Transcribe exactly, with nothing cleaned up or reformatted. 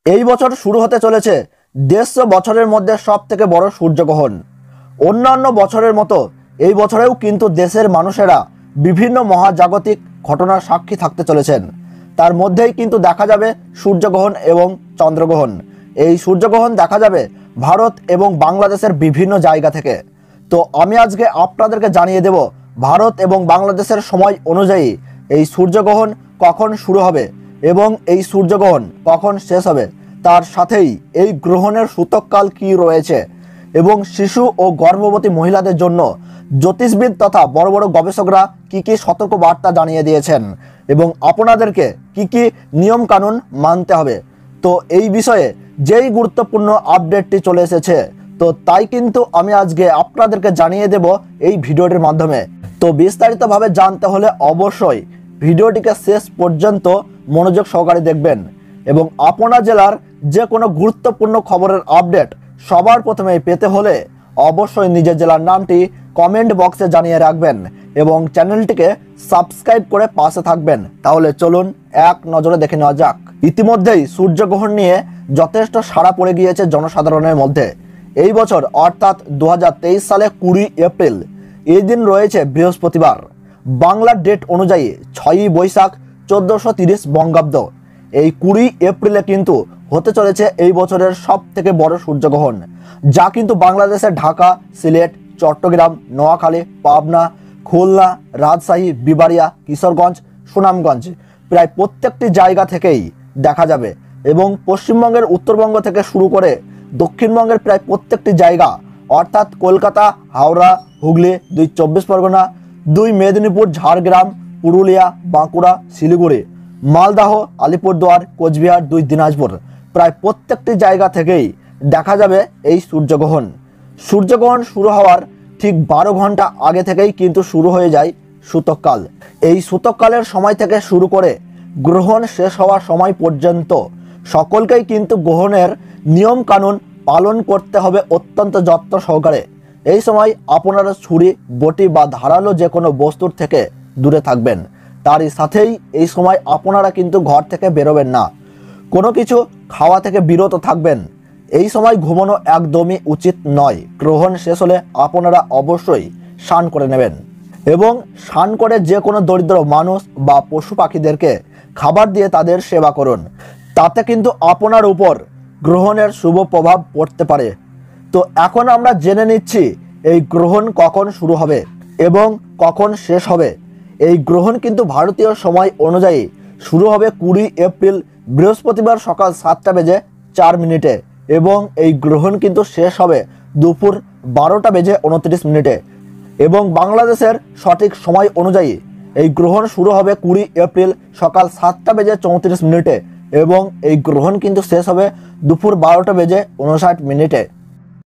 এই বছর শুরু হতে চলেছে দেড়শো বছরের মধ্যে সব থেকে বড় সূর্যগ্রহণ। অন্যান্য বছরের মতো এই বছরেও কিন্তু দেশের মানুষেরা বিভিন্ন মহাজাগতিক ঘটনার সাক্ষী থাকতে চলেছেন। তার মধ্যেই কিন্তু দেখা যাবে সূর্যগ্রহণ এবং চন্দ্রগ্রহণ। এই সূর্যগ্রহণ দেখা যাবে ভারত এবং বাংলাদেশের বিভিন্ন জায়গা থেকে। তো আমি আজকে আপনাদেরকে জানিয়ে দেব ভারত এবং বাংলাদেশের সময় অনুযায়ী এই সূর্যগ্রহণ কখন শুরু হবে এবং এই সূর্যগ্রহণ কখন শেষ হবে, তার সাথেই এই গ্রহণের সূতককাল কী রয়েছে এবং শিশু ও গর্ভবতী মহিলাদের জন্য জ্যোতিষবিদ তথা বড় বড় গবেষকরা কি কি সতর্ক বার্তা জানিয়ে দিয়েছেন এবং আপনাদেরকে কি কি নিয়ম কানুন মানতে হবে। তো এই বিষয়ে যেই গুরুত্বপূর্ণ আপডেটটি চলে এসেছে, তো তাই কিন্তু আমি আজকে আপনাদেরকে জানিয়ে দেব এই ভিডিওটির মাধ্যমে। তো বিস্তারিতভাবে জানতে হলে অবশ্যই ভিডিওটিকে শেষ পর্যন্ত মনোযোগ সহকারে দেখবেন এবং আপনার জেলার যে কোনো গুরুত্বপূর্ণ খবরের আপডেট সবার প্রথমে পেতে হলে অবশ্যই নিজের জেলার নামটি কমেন্ট বক্সে জানিয়ে রাখবেন এবং চ্যানেলটিকে সাবস্ক্রাইব করে পাশে থাকবেন। তাহলে চলুন এক নজরে দেখে নেওয়া যাক। ইতিমধ্যেই সূর্যগ্রহণ নিয়ে যথেষ্ট সাড়া পড়ে গিয়েছে জনসাধারণের মধ্যে। এই বছর অর্থাৎ দু হাজার তেইশ সালে কুড়ি এপ্রিল এই দিন রয়েছে বৃহস্পতিবার। বাংলার ডেট অনুযায়ী ছয়ই বৈশাখ চোদ্দোশো তিরিশ বঙ্গাব্দ। এই কুড়ি এপ্রিলে কিন্তু হতে চলেছে এই বছরের সব থেকে বড় সূর্যগ্রহণ, যা কিন্তু বাংলাদেশের ঢাকা, সিলেট, চট্টগ্রাম, নোয়াখালী, পাবনা, খুলনা, রাজশাহী, বিবাড়িয়া, কিশোরগঞ্জ, সুনামগঞ্জ প্রায় প্রত্যেকটি জায়গা থেকেই দেখা যাবে এবং পশ্চিমবঙ্গের উত্তরবঙ্গ থেকে শুরু করে দক্ষিণবঙ্গের প্রায় প্রত্যেকটি জায়গা অর্থাৎ কলকাতা, হাওড়া, হুগলি, দুই চব্বিশ পরগনা, দুই মেদিনীপুর, ঝাড়গ্রাম, পুরুলিয়া, বাঁকুড়া, শিলিগুড়ি, মালদহ, আলিপুরদুয়ার, কোচবিহার, দুই দিনাজপুর প্রায় প্রত্যেকটি জায়গা থেকেই দেখা যাবে এই সূর্যগ্রহণ। সূর্যগ্রহণ শুরু হওয়ার ঠিক বারো ঘন্টা আগে থেকেই কিন্তু শুরু হয়ে যায় সূতককাল। এই সূতককালের সময় থেকে শুরু করে গ্রহণ শেষ হওয়ার সময় পর্যন্ত সকলকেই কিন্তু গ্রহণের নিয়ম কানুন পালন করতে হবে অত্যন্ত যত্ন সহকারে। এই সময় আপনারা ছুরি, বটি বা ধারালো যে কোনো বস্তুর থেকে দূরে থাকবেন। তারই সাথেই এই সময় আপনারা কিন্তু ঘর থেকে বেরোবেন না, কোনো কিছু খাওয়া থেকে বিরত থাকবেন। এই সময় ঘুমানো একদমই উচিত নয়। গ্রহণ শেষ হলে আপনারা অবশ্যই স্নান করে নেবেন এবং স্নান করে যে কোনো দরিদ্র মানুষ বা পশু পাখিদেরকে খাবার দিয়ে তাদের সেবা করুন। তাতে কিন্তু আপনার উপর গ্রহণের শুভ প্রভাব পড়তে পারে। তো এখন আমরা জেনে নিচ্ছি এই গ্রহণ কখন শুরু হবে এবং কখন শেষ হবে। এই গ্রহণ কিন্তু ভারতীয় সময় অনুযায়ী শুরু হবে কুড়ি এপ্রিল বৃহস্পতিবার সকাল সাতটা বেজে চার মিনিটে এবং এই গ্রহণ কিন্তু শেষ হবে দুপুর বারোটা বেজে উনত্রিশ মিনিটে এবং বাংলাদেশের সঠিক সময় অনুযায়ী এই গ্রহণ শুরু হবে কুড়ি এপ্রিল সকাল সাতটা বেজে চৌত্রিশ মিনিটে এবং এই গ্রহণ কিন্তু শেষ হবে দুপুর বারোটা বেজে উনষাট মিনিটে।